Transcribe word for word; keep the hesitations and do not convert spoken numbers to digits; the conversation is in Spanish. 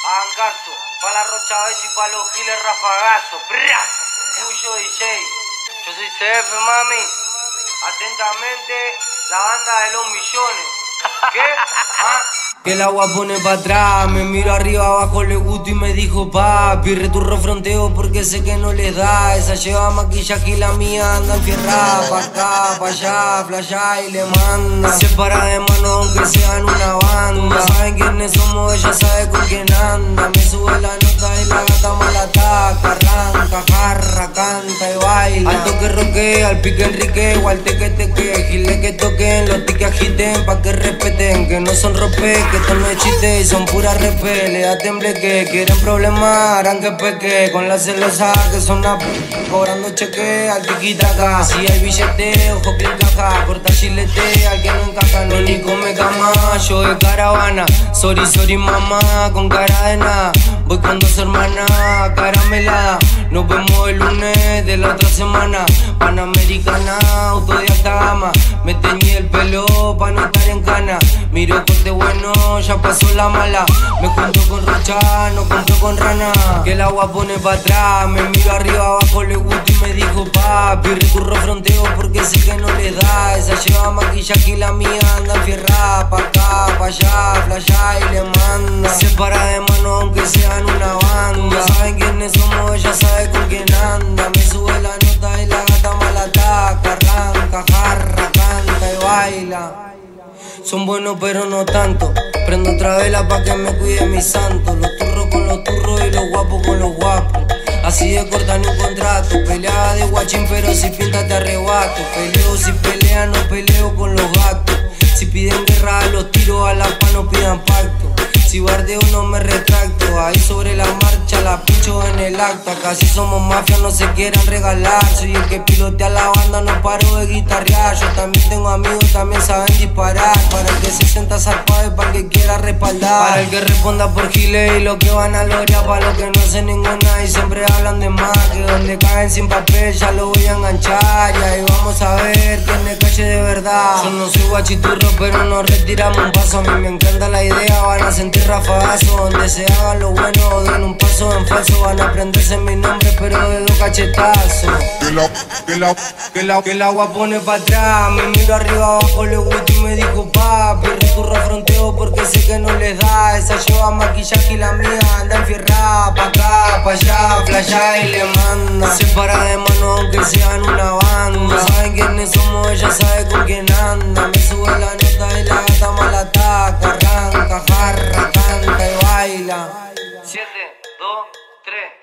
Angazo, pa' la Rocha Bess y pa' los giles rafagazo. ¡Prra! Mucho D J. Yo soy C F, mami. Atentamente, la banda de los millones. ¿Qué? ¿Ah? Que el agua pone pa' atrás, me miro arriba abajo, le gusto y me dijo papi, returro fronteo porque sé que no les da. Esa lleva maquillaje y la mía anda enfierrada, pa' acá, pa' allá, flasha y le manda. Se para de mano aunque sean una banda, saben quiénes somos, ella sabe con quién anda. Me sube la nota y la gata mala ataca, arranca, jarra, canta y baila. Al toque roquea, al pique enrique, al teque teque, gile que toquen, los tiques agiten pa' que respeten, que no son rope, que esto no es chiste y son puras repele. A temble que quieren problemas, harán que peque con la celosa que son a cobrando cheque al tiquitaca. Si hay billete, ojo que encaja, corta chilete al que no encaja, no ni come cama. Yo de caravana, sorry, sorry mamá, con cara de nada. Voy con dos hermanas, caramelada. Nos vemos el lunes de la otra semana. Panamericana, auto de alta gama. Me teñí el pelo pa' no estar en cana. Miro corte bueno, ya pasó la mala. Me junto con Rocha, no compro con rana. Que el agua pone pa' atrás. Me miro arriba abajo, le gusto y me dijo papi, recurro fronteo porque sé que no les da. Esa lleva maquillaje y la mía anda enfierrada, pa' acá, pa' allá, flasha y le manda. Se para de mano aunque sean una banda, saben quiénes somos, ella sabe con quién anda. Me sube la nota y la gata mala ataca, arranca, jarra, canta y baila. Son buenos pero no tanto, prendo otra vela pa' que me cuide mi santo. Los turros con los turros y los guapos con los guapos, así de corta ni un contrato. Peleaba de guachín pero si pinta te arrebato. Peleo si pelea, no peleo con los gatos. Si piden guerra los tiro a la pa' no pidan pacto. Si bardeo no me retracto, ahí sobre la marcha la picho en el acto. Casi somos mafias, no se quieran regalar. Soy el que pilotea la banda, no paro de guitarrear. Yo también tengo amigos, también saben disparar. Para el que se sienta zarpado y para el que quiera respaldar. Para el que responda por giles y lo que van a lograr. Para los que no hacen ninguna y siempre hablan de más. Que donde caen sin papel ya lo voy a enganchar. Y ahí vamos a ver quién es calle de verdad. Yo no soy guachiturro pero nos retiramos un paso. A mí me encanta la idea, van a sentir rafagazo. Donde se haga lo bueno, den un paso en falso. Van a aprenderse mi nombre pero de dos cachetazos. Que la, que la, que la, que el agua pone pa' atrás. Me miro arriba abajo, le gusto y me dijo papi, recurro fronteo porque sé que no les da. Esa lleva maquillaje y la mía anda enfierrada, pa' acá, pa' allá, flasha y le manda. Se para de mano aunque sean una banda, saben quiénes somos, ella sabe con quién anda. Me sube la nota y la gata mala ataca, arranca, jarra, canta y baila. Siete, dos, tres.